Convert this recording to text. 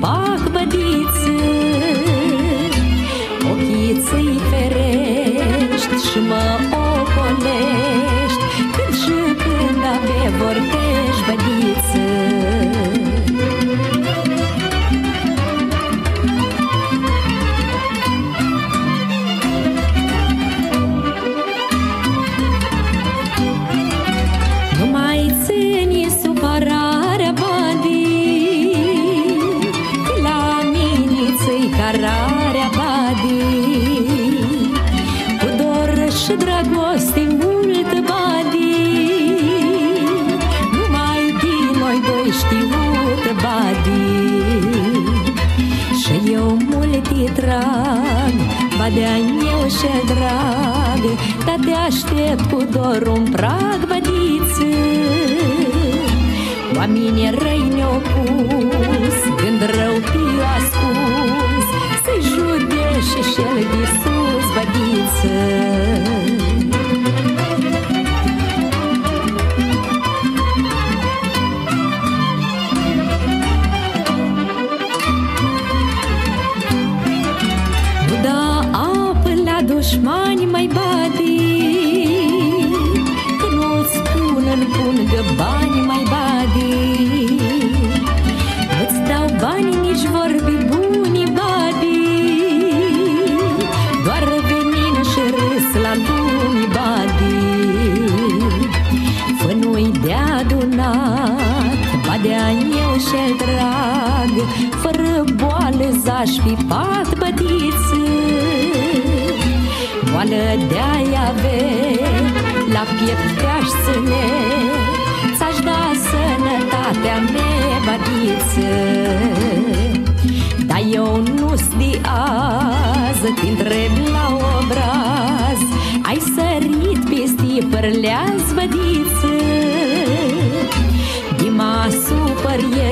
pac, bădiță. Ochii ți-i ferești și mă ocolești când și când abia vorbești, bădiță. Nu mai ține supărarea, badi, la mine ți-i cararea, badi, cu dor și dragoste mult, badi, numai din noi doi știut, badi. Și eu mult-i drag, badea-n eu și drag, dar te aștept cu dorul-n prag, bădiță. Oamenii răi ne-au pus gând rău pe ascuns, să-i judești și el de sus, bădiță. Nu da apă la dușmani, mai badi, că nu-ți spun-n pungă bani, mai badi. Nu-ți dau bani, nici vorbi buni, badi, doar venin și râs la lumi, badi. Fă nu-i de adunat, badea-n eu și-l drag, fără boală zaș fi pat, bădiță. Boală de-ai ave, la piept te-aș ține, ți-aș da sănătatea mea, bădiță. Dar eu nu-s de azi, te întreb la obraz, ai sărit peste părleazi, bădiță. De mă supăr